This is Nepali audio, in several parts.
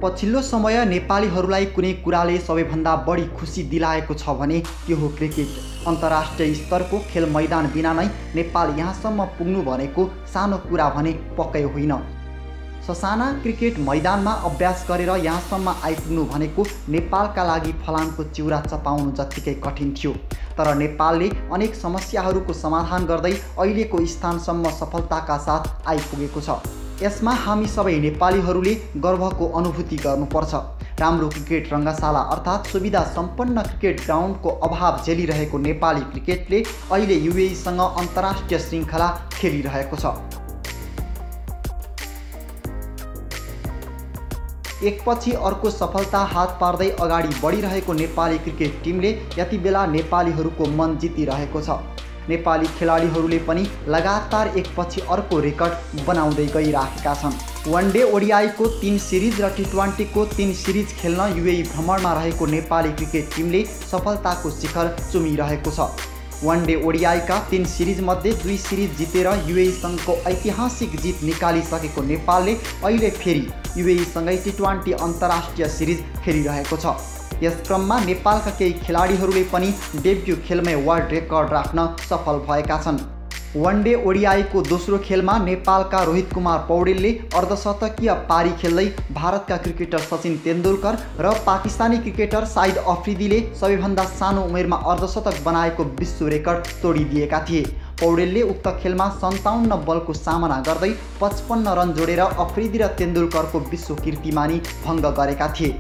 पछिल्लो समय नेपालीहरूलाई कुनै कुराले सबैभन्दा बढी खुसी दिलाएको छ भने त्यो हो क्रिकेट। अन्तर्राष्ट्रिय स्तरको खेल मैदान बिना नै नेपाल यहाँसम्म पुग्नु भनेको सानो कुरा भने पक्कै होइन। ससाना क्रिकेट मैदानमा अभ्यास गरेर यहाँसम्म आइपुग्नु भनेको नेपालका लागि फलामको चिउरा चपाउनु जत्तिकै कठिन थियो। तर नेपालले अनेक समस्याहरूको समाधान गर्दै अहिलेको स्थानसम्म सफलताका साथ आइपुगेको छ। यसमा हामी सबै नेपालीहरूले गर्वको अनुभूति गर्नुपर्छ। राम्रो क्रिकेट रङ्गशाला अर्थात् सुविधा सम्पन्न क्रिकेट ग्राउन्डको अभाव झेलिरहेको नेपाली क्रिकेटले अहिले युएईसँग अन्तर्राष्ट्रिय श्रृङ्खला खेलिरहेको छ। एकपछि अर्को सफलता हात पार्दै अगाडि बढिरहेको नेपाली क्रिकेट टिमले यति बेला नेपालीहरूको मन जितिरहेको छ। नेपाली खेलाडीहरूले पनि लगातार एकपछि अर्को रेकर्ड बनाउँदै गइरहेका छन्। वनडे ओडिआईको 3 सिरिज र टी20को 3 सिरिज खेल्न युएई भ्रमणमा रहेको नेपाली क्रिकेट टिमले सफलताको शिखर चुमिरहेको छ। वनडे ओडिआईका 3 सिरिजमध्ये 2 सिरिज जितेर युएईसँगको ऐतिहासिक जित निकालिसकेको नेपालले अहिले फेरि युएईसँगै टी20 अन्तर्राष्ट्रिय सिरिज खेलिरहेको छ। यस क्रममा नेपालका केही खेलाडीहरूले पनि डेब्यू खेलमै वर्ल्ड रेकर्ड राख्न सफल भएका छन्। वनडे ओडिआईको दोस्रो खेलमा नेपालका रोहित कुमार पौडेलले अर्धशतकीय पारी खेल्दै भारतका क्रिकेटर सचिन तेन्दुलकर र पाकिस्तानी क्रिकेटर साइद अफ्रिदीले सबैभन्दा सानो उमेरमा अर्धशतक बनाएको विश्व रेकर्ड तोडिदिएका थिए। पौडेलले उक्त खेलमा 57 बलको सामना गर्दै 55 रन जोडेर अफ्रिदी र तेन्दुलकरको विश्व कीर्तिमानी भङ्ग गरेका थिए।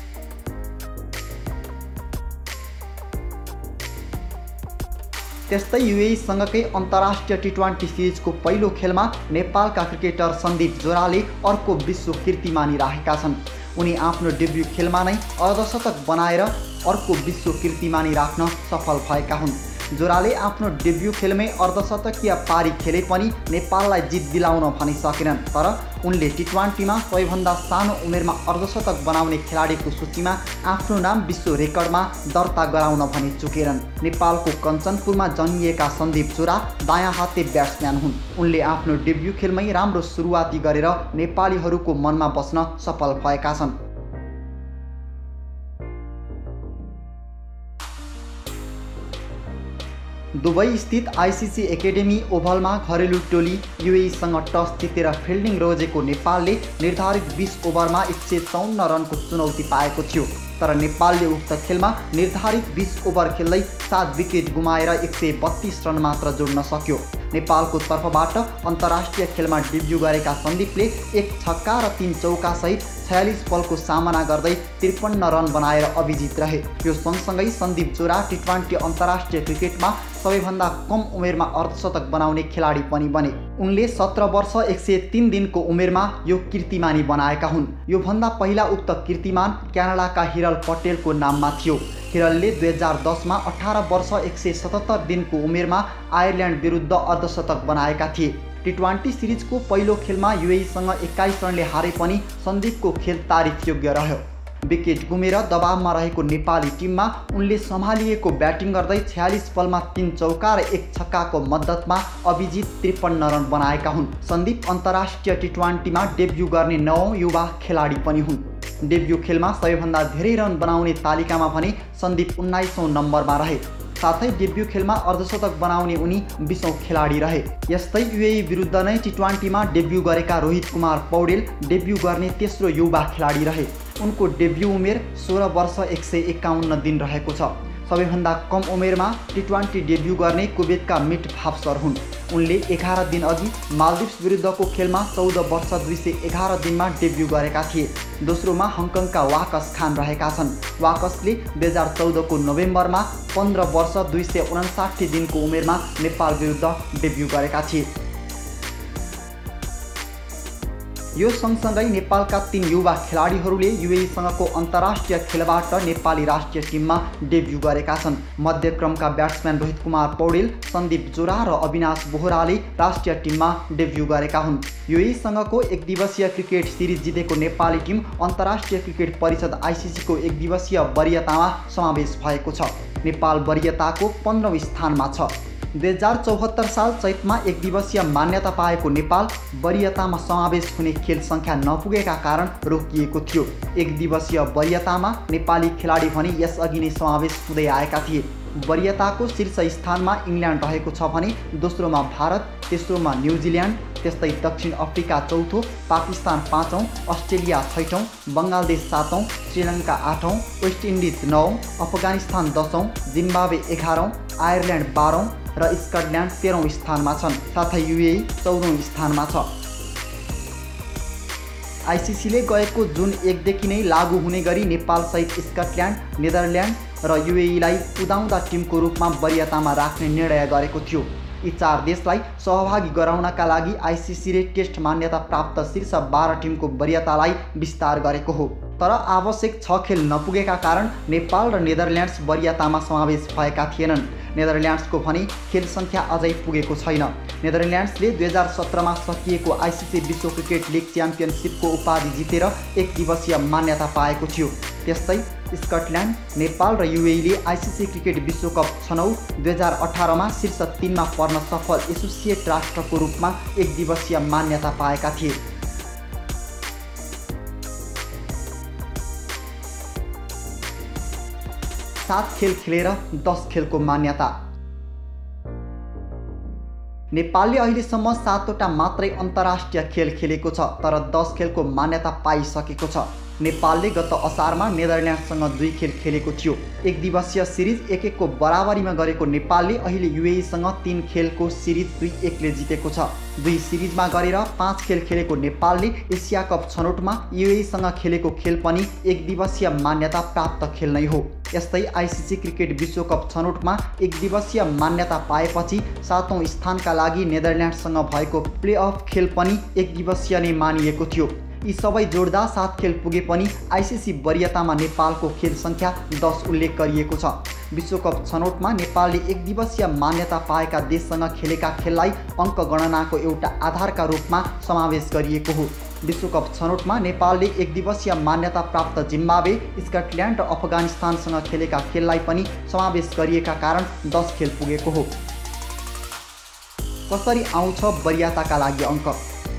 त्यस्तै युएईसँगकै अन्तर्राष्ट्रिय टी20 सिरिजको पहिलो खेलमा नेपालका क्रिकेटर सन्दीप जोराले अर्को विश्व कीर्तिमानी राखेका छन्। उनी आफ्नो डेब्यू खेलमा नै अर्धशतक बनाएर अर्को विश्व कीर्तिमानी राख्न सफल भएका हुन्। जोराले आफ्नो डेब्यू खेलमै अर्धशतकीय पारी खेले पनि नेपाललाई जित दिलाउन भने सकेनन्। तर उनले टी20मा सबैभन्दा सानो उमेरमा अर्धशतक बनाउने खेलाडीको सूचीमा आफ्नो नाम विश्व रेकर्डमा दर्ता गराउन भने चुकेनन्। नेपालको कञ्चनपुरमा जन्मिएका सन्दीप जोरा दायाँ हाते ब्याट्सम्यान हुन्। उनले आफ्नो डेब्यू खेलमै राम्रो सुरुवाती गरेर नेपालीहरूको मनमा बस्न सफल भएका छन्। दुबई स्थित आईसीसी एकेडेमी ओभलमा घरेलु टोली युएईसँग टस जितेर फिल्डिङ रोजेको नेपालले निर्धारित 20 ओभरमा 154 रनको चुनौती पाएको थियो। तर नेपालले उक्त खेलमा निर्धारित 20 ओभर खेल्दै 7 विकेट गुमाएर 132 रन मात्र जोड्न सक्यो। नेपालको तर्फबाट अन्तर्राष्ट्रिय खेलमा डेब्यू गरेका सन्दीपले 1 छक्का र 3 चौका सहित 46 बलको सामना गर्दै 53 रन बनाएर अभिजित रहे। यो सँगसँगै सन्दीप जोरा टी20 अन्तर्राष्ट्रिय क्रिकेटमा सबैभन्दा कम उमेरमा अर्धशतक बनाउने खेलाडी पनि बने। उनले 17 वर्ष 103 दिनको उमेरमा यो कीर्तिमानी बनाएका हुन्। योभन्दा पहिला उक्त कीर्तिमान क्यानाडाका हिरल पटेलको नाममा थियो। हिरलले 2010मा 18 वर्ष 177 दिनको उमेरमा आयरल्यान्ड विरुद्ध अर्धशतक बनाएका थिए। टी20 सिरिजको पहिलो खेलमा युएईसँग 21 रनले हारे पनि सन्दीपको खेल तारिफ योग्य रह्यो। विकेट गुमेर दबावमा रहेको नेपाली टिममा उनले सम्हालिएको ब्याटिङ गर्दै 46 बलमा 3 चौका र 1 छक्काको मद्दतमा अभिजित 53 रन बनाएका हुन्। सन्दीप अन्तर्राष्ट्रिय टी20मा डेब्यू गर्ने 9औं युवा खेलाडी पनि हुन्। डेब्यू खेलमा सबैभन्दा धेरै रन बनाउने तालिकामा भने सन्दीप 19औं नम्बरमा रहे। साथै डेब्यू खेलमा अर्धशतक बनाउने उनी 20औं खेलाडी रहे। यस्तै युएई विरुद्ध नै टी20मा डेब्यू गरेका रोहित कुमार पौडेल डेब्यू गर्ने तेस्रो युवा खेलाडी रहे। उनको डेब्यू उमेर 16 वर्ष 151 दिन रहेको छ। सबैभन्दा कम उमेरमा टी20 डेब्यू गर्ने कुवेतका मिट भाप्सर हुन्। उनले 11 दिन अघि मालदिप्स विरुद्धको खेलमा 14 वर्ष 211 दिनमा डेब्यू गरेका थिए। दोस्रोमा हङकङका वाकस खान रहेका छन्। वाकसले 2014को नोभेम्बरमा 15 वर्ष 259 दिनको उमेरमा नेपाल विरुद्ध डेब्यू गरेका थिए। यो सँगसँगै नेपालका 3 युवा खेलाडीहरूले युएईसँगको अन्तर्राष्ट्रिय खेलबाट नेपाली राष्ट्रिय टिममा डेब्यू गरेका छन्। मध्यक्रमका ब्याट्सम्यान रोहित कुमार पौडेल, सन्दीप जोरा र अविनाश बोहराले राष्ट्रिय टिममा डेब्यू गरेका हुन्। युएईसँगको एकदिवसीय क्रिकेट सिरिज जितेको नेपाली टिम अन्तर्राष्ट्रिय क्रिकेट परिषद आईसीसीको एकदिवसीय वरियतामा समावेश भएको छ। नेपाल वरियताको 15औं स्थानमा छ। 2074 साल चैतमा एक दिवसीय मान्यता पाएको नेपाल वरीयतामा समावेश हुने खेल सङ्ख्या नपुगेका कारण रोकिएको थियो। एक दिवसीय वरीयतामा नेपाली खेलाडी भने यसअघि नै समावेश हुँदै आएका थिए। वरीयताको शीर्ष स्थानमा इङ्ल्यान्ड रहेको छ भने दोस्रोमा भारत, तेस्रोमा न्युजिल्यान्ड, त्यस्तै दक्षिण अफ्रिका चौथो, पाकिस्तान पाँचौँ, अस्ट्रेलिया छैठौँ, बङ्गलादेश सातौँ, श्रीलङ्का आठौँ, वेस्ट इन्डिज नौँ, अफगानिस्तान 10औँ, जिम्बाब्वे 11औँ, आयरल्यान्ड 12औँ र स्कटल्यान्ड 13औँ स्थानमा छन्। साथै युएई 14औँ स्थानमा छ। आइसिसीले गएको जुन 1 देखि नै लागू हुने गरी नेपालसहित स्कटल्यान्ड, नेदरल्यान्ड र युएईलाई उदाउँदा टिमको रूपमा वरीयतामा राख्ने निर्णय गरेको थियो। यी 4 देशलाई सहभागी गराउनका लागि आइसिसीले टेस्ट मान्यता प्राप्त शीर्ष 12 टिमको वरीयतालाई विस्तार गरेको हो। तर आवश्यक 6 खेल नपुगेका कारण नेपाल र नेदरल्यान्ड्स वरीयतामा समावेश भएका थिएनन्। नेदरल्यान्ड्सको भने खेल सङ्ख्या अझै पुगेको छैन। नेदरल्यान्ड्सले 2017मा सकिएको आइसिसी विश्व क्रिकेट लिग च्याम्पियनसिपको उपाधि जितेर एक दिवसीय मान्यता पाएको थियो। त्यस्तै स्कटल्यान्ड, नेपाल र युएईले आइसिसी क्रिकेट विश्वकप छनौट 2018मा शीर्ष 3मा पर्न सफल एसोसिएट राष्ट्रको रूपमा एक दिवसीय मान्यता पाएका थिए। सात खेल खेलेर 10 खेलको मान्यता। नेपालले अहिलेसम्म 7वटा मात्रै अन्तर्राष्ट्रिय खेल खेलेको छ, तर 10 खेलको मान्यता पाइसकेको छ। नेपालले गत असारमा नेदरल्यान्ड्ससँग 2 खेल खेलेको थियो। एक दिवसीय सिरिज 1-1 को बराबरीमा गरेको नेपालले अहिले युएईसँग 3 खेलको सिरिज 2-1 ले जितेको छ। 2 सिरिजमा गरेर 5 खेल खेलेको नेपालले एसिया कप छनौटमा युएईसँग खेलेको खेल पनि एक दिवसीय मान्यता प्राप्त खेल नै हो। यस्तै आइसिसी क्रिकेट विश्वकप छनौटमा एक दिवसीय मान्यता पाएपछि 7औं स्थानका लागि नेदरल्यान्ड्ससँग भएको प्लेअफ खेल पनि एक दिवसीय नै मानिएको थियो। यी सबै जोड्दा 7 खेल पुगे पनि आइसिसी वरीयतामा नेपालको खेल सङ्ख्या 10 उल्लेख गरिएको छ। विश्वकप छनौटमा नेपालले एक दिवसीय मान्यता पाएका देशसँग खेलेका खेललाई अङ्क गणनाको एउटा आधारका रूपमा समावेश गरिएको हो। विश्वकप छनौटमा नेपालले एक दिवसीय मान्यता प्राप्त जिम्बाब्वे, स्कटल्यान्ड र अफगानिस्तानसँग खेलेका खेललाई पनि समावेश गरिएका कारण 10 खेल पुगेको हो। कसरी आउँछ वरीयताका लागि अङ्क?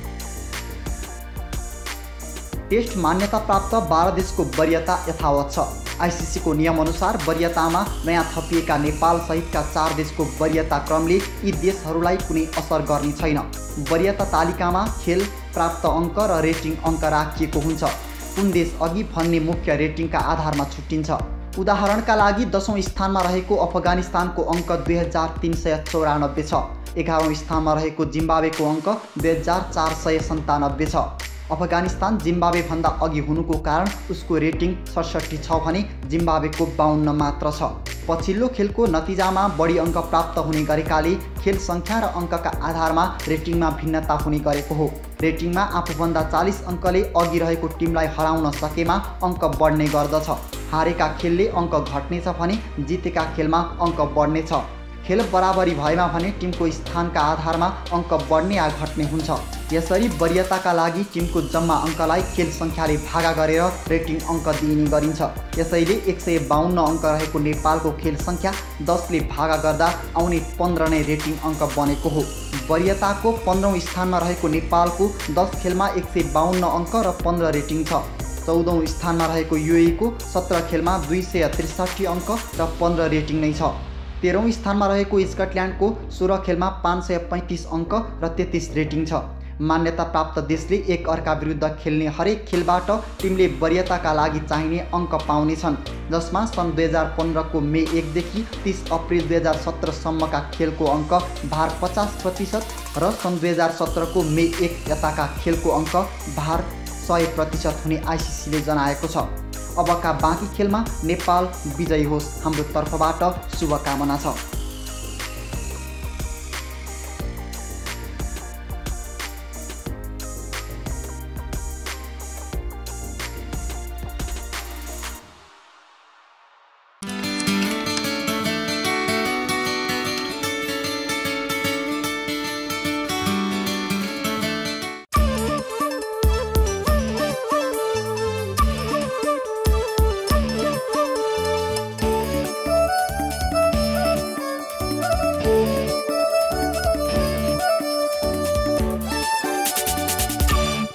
टेस्ट मान्यता प्राप्त 12 देशको वरीयता यथावत छ। आइसिसीको नियमअनुसार वरीयतामा नयाँ थपिएका नेपाल सहितका 4 देशको वरीयता क्रमले यी देशहरूलाई कुनै असर गर्ने छैन। वरीयता तालिकामा खेल, प्राप्त अङ्क र रेटिङ अङ्क राखिएको हुन्छ। कुन देश अघि भन्ने मुख्य रेटिङका आधारमा छुट्टिन्छ। उदाहरणका लागि 10औं स्थानमा रहेको अफगानिस्तानको अङ्क 2394 छ। 11औं स्थानमा रहेको जिम्बाब्वेको अङ्क 2497 छ। अफगानिस्तान जिम्बाब्वे भन्दा अघि हुनुको कारण उसको रेटिङ 67 छ भने जिम्बाब्वेको 52 मात्र छ। पछिल्लो खेलको नतिजामा बढी अङ्क प्राप्त हुने गरेकाले खेल सङ्ख्या र अङ्कका आधारमा रेटिङमा भिन्नता हुने गरेको हो। रेटिङमा आफूभन्दा 40 अङ्कले अघि रहेको टिमलाई हराउन सकेमा अङ्क बढ्ने गर्दछ। हारेका खेलले अङ्क घट्नेछ भने जितेका खेलमा अङ्क बढ्नेछ। खेल बराबरी भएमा भने टिमको स्थानका आधारमा अङ्क बढ्ने या घट्ने हुन्छ। यसरी वरीयताका लागि टिमको जम्मा अङ्कलाई खेल सङ्ख्याले भागा गरेर रेटिङ अङ्क दिइने गरिन्छ। यसैले 152 अङ्क रहेको नेपालको खेल सङ्ख्या 10 ले भागा गर्दा आउने 15 नै रेटिङ अङ्क बनेको हो। वरीयताको 15औं स्थानमा रहेको नेपालको 10 खेलमा 152 अङ्क र 15 रेटिङ छ। 14औं स्थानमा रहेको युएईको 17 खेलमा 263 अङ्क र 15 रेटिङ नै छ। 13औं स्थानमा रहेको स्कटल्यान्डको 16 खेलमा 535 अङ्क र 33 रेटिङ छ। मान्यता प्राप्त देशले एक अर्का विरुद्ध खेल्ने हरेक खेलबाट टिमले वरीयताका लागि चाहिने अङ्क पाउनेछन्, जसमा सन् 2015 को मे 1 देखि 30 अप्रिल 2017 सम्मका खेलको अङ्क भार 50% र सन् 2017 को मे 1 यताका खेलको अङ्क भार 100% हुने आइसिसीले जनाएको छ। अबका बाँकी खेलमा नेपाल विजयी होस्, हाम्रो तर्फबाट शुभकामना छ।